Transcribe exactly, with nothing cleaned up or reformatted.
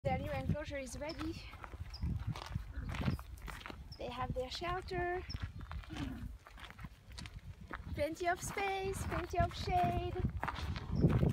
Their new enclosure is ready. They have their shelter, plenty of space, plenty of shade.